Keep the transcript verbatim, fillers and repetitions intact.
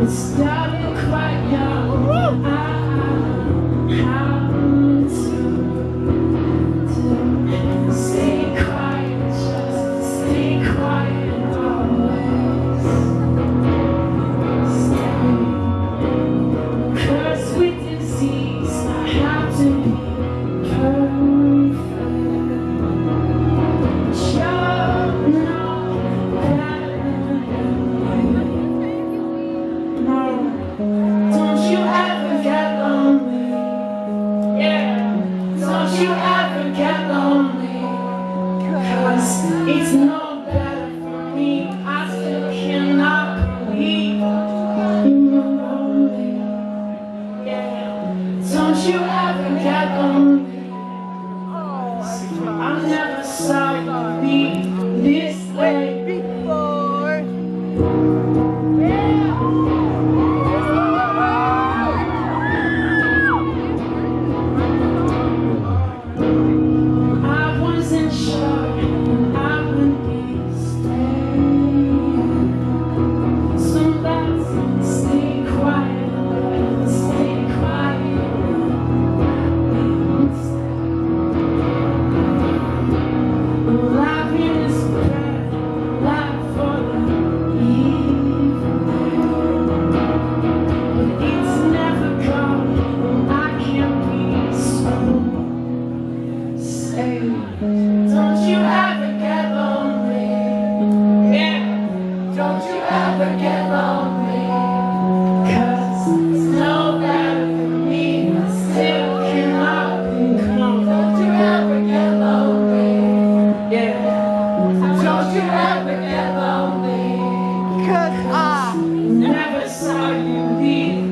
Started quite young. I, how to, to stay quiet, just stay quiet always. Stay. Cursed with disease, I have to be perfect. You're not better than me. No. Don't you ever get lonely, yeah. Don't you ever get lonely, cause it's no better for me. I still cannot believe you're lonely, yeah. Don't you ever get lonely, I never saw you be this way before. Don't you ever get lonely, yeah. Don't you ever get lonely, cause it's no better for me. I still cannot be calm. Don't you ever get lonely, yeah. Don't you ever get lonely, cause I never saw you leave.